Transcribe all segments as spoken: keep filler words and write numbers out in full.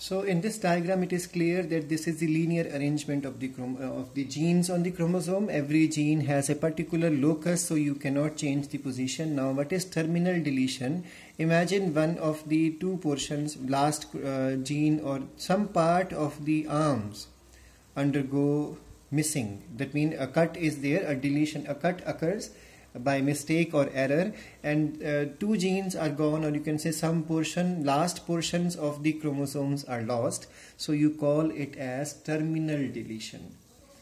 So in this diagram it is clear that this is the linear arrangement of the chrom uh, of the genes on the chromosome. Every gene has a particular locus, so you cannot change the position. Now what is terminal deletion? Imagine one of the two portions, last uh, gene or some part of the arms undergo missing. That means a cut is there, a deletion, a cut occurs by mistake or error, and uh, two genes are gone, or you can say some portion, last portions of the chromosomes are lost, so you call it as terminal deletion.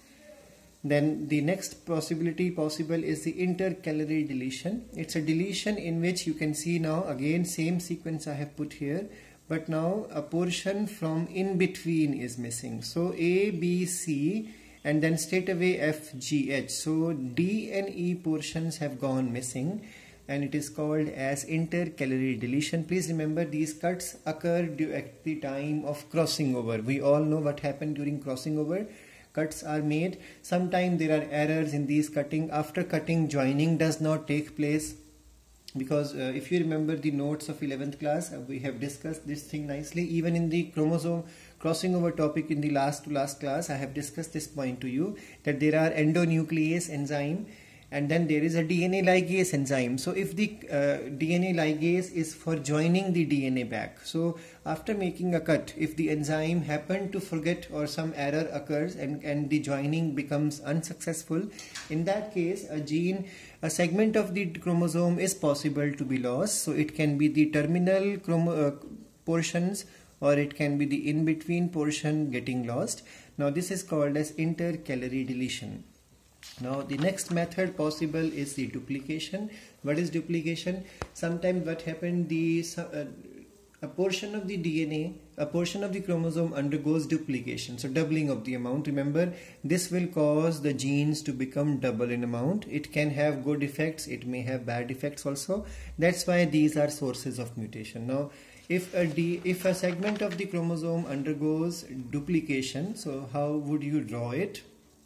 Then the next possibility possible is the intercalary deletion. It's a deletion in which you can see now again same sequence I have put here, but now a portion from in between is missing. So A, B, C, and then straight away F, G, H. So D and E portions have gone missing, and it is called as intercalary deletion. Please remember, these cuts occur at the time of crossing over. We all know what happened during crossing over. Cuts are made. Sometimes there are errors in these cutting. After cutting, joining does not take place. Because uh, if you remember the notes of eleventh class, uh, we have discussed this thing nicely. Even in the chromosome crossing over topic in the last to last class, I have discussed this point to you, that there are endonuclease enzyme and then there is a D N A ligase enzyme. So if the uh, D N A ligase is for joining the D N A back, so after making a cut, if the enzyme happened to forget or some error occurs and, and the joining becomes unsuccessful, in that case a gene, a segment of the chromosome is possible to be lost. So it can be the terminal chromo uh, portions, or it can be the in-between portion getting lost. Now this is called as intercalary deletion. Now the next method possible is the duplication. What is duplication? Sometimes what happened, the uh, a portion of the D N A, a portion of the chromosome undergoes duplication, so doubling of the amount. Remember, this will cause the genes to become double in amount. It can have good effects, it may have bad effects also. That's why these are sources of mutation. Now if a D, if a segment of the chromosome undergoes duplication, so how would you draw it?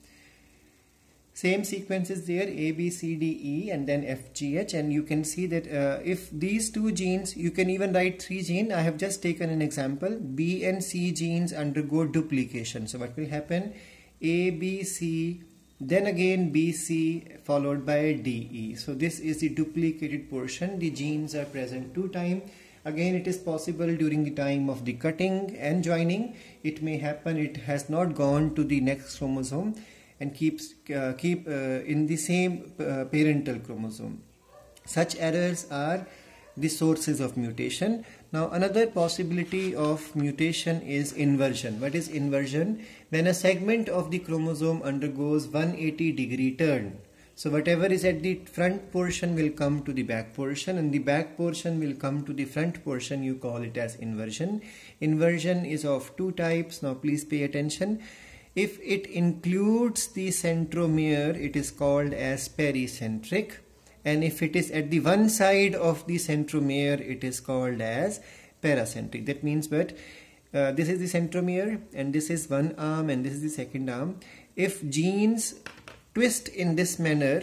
Same sequence is there, A, B, C, D, E, and then F, G, H, and you can see that uh, if these two genes, you can even write three genes. I have just taken an example. B and C genes undergo duplication. So what will happen? A, B, C, then again B, C, followed by D, E. So this is the duplicated portion. The genes are present two times. Again, it is possible during the time of the cutting and joining. It may happen it has not gone to the next chromosome and keeps uh, keep uh, in the same uh, parental chromosome. Such errors are the sources of mutation. Now another possibility of mutation is inversion. What is inversion? When a segment of the chromosome undergoes one hundred eighty degree turn. So whatever is at the front portion will come to the back portion, and the back portion will come to the front portion. You call it as inversion. Inversion is of two types. Now please pay attention. If it includes the centromere, it is called as pericentric, and if it is at the one side of the centromere, it is called as paracentric. That means that uh, this is the centromere and this is one arm and this is the second arm. If genes twist in this manner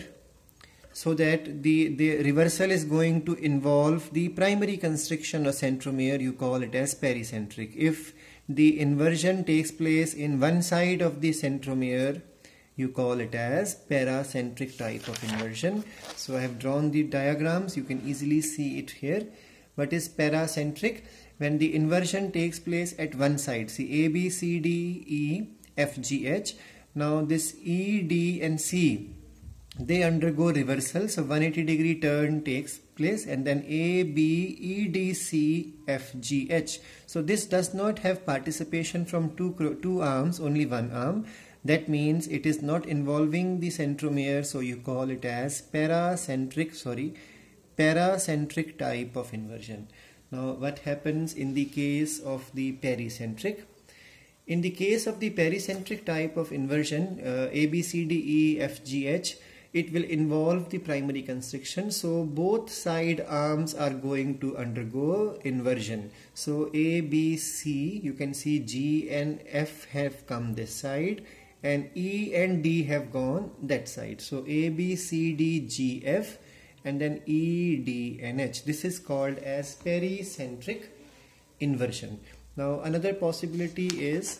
so that the, the reversal is going to involve the primary constriction of centromere, you call it as pericentric. If the inversion takes place in one side of the centromere, you call it as paracentric type of inversion. So I have drawn the diagrams, you can easily see it here. What is paracentric? When the inversion takes place at one side, see A, B, C, D, E, F, G, H. Now this E, D and C, they undergo reversal, so one hundred eighty degree turn takes place, and then A, B, E, D, C, F, G, H. So this does not have participation from two, two arms, only one arm. That means it is not involving the centromere, so you call it as paracentric, sorry, paracentric type of inversion. Now what happens in the case of the pericentric? In the case of the pericentric type of inversion, uh, A, B, C, D, E, F, G, H, it will involve the primary constriction. So both side arms are going to undergo inversion. So A, B, C, you can see G and F have come this side, and E and D have gone that side. So A, B, C, D, G, F, and then E, D and H. This is called as pericentric inversion. Now another possibility is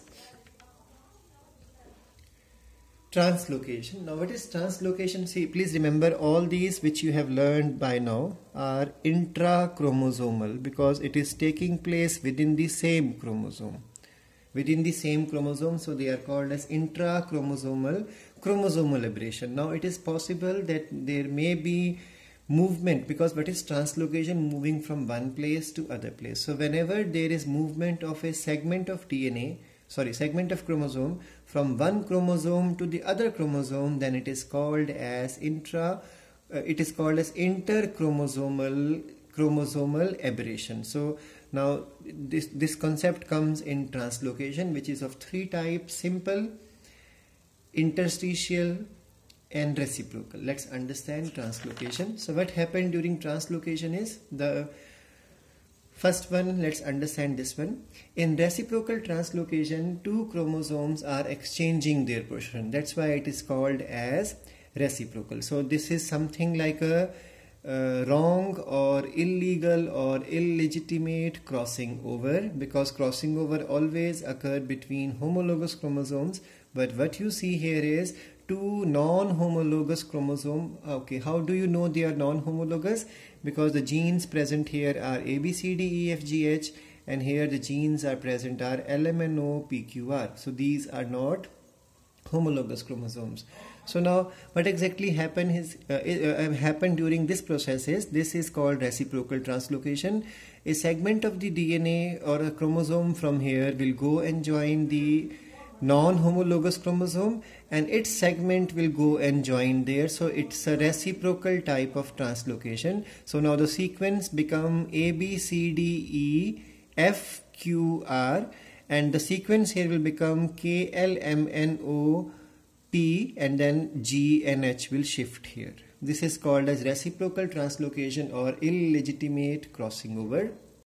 translocation. Now what is translocation? See, please remember all these which you have learned by now are intrachromosomal because it is taking place within the same chromosome. Within the same chromosome, so they are called as intrachromosomal chromosomal aberration. Now it is possible that there may be movement, because what is translocation? Moving from one place to other place. So whenever there is movement of a segment of D N A, sorry, segment of chromosome from one chromosome to the other chromosome, then it is called as intra, uh, it is called as interchromosomal chromosomal aberration. So now this, this concept comes in translocation, which is of three types: simple, interstitial, and reciprocal. Let's understand translocation. So what happened during translocation is the first one, let's understand this one. In reciprocal translocation, two chromosomes are exchanging their position. That's why it is called as reciprocal. So this is something like a uh, wrong or illegal or illegitimate crossing over, because crossing over always occur between homologous chromosomes. But what you see here is two non-homologous chromosome. Okay, how do you know they are non-homologous? Because the genes present here are A, B, C, D, E, F, G, H, and here the genes are present are L, M, N, O, P, Q, R. So these are not homologous chromosomes. So now what exactly happened is uh, uh, happened during this process is this is called reciprocal translocation. A segment of the D N A or a chromosome from here will go and join the non-homologous chromosome, and its segment will go and join there. So it's a reciprocal type of translocation. So now the sequence become A, B, C, D, E, F, Q, R, and the sequence here will become K, L, M, N, O, P, and then G and H will shift here. This is called as reciprocal translocation or illegitimate crossing over.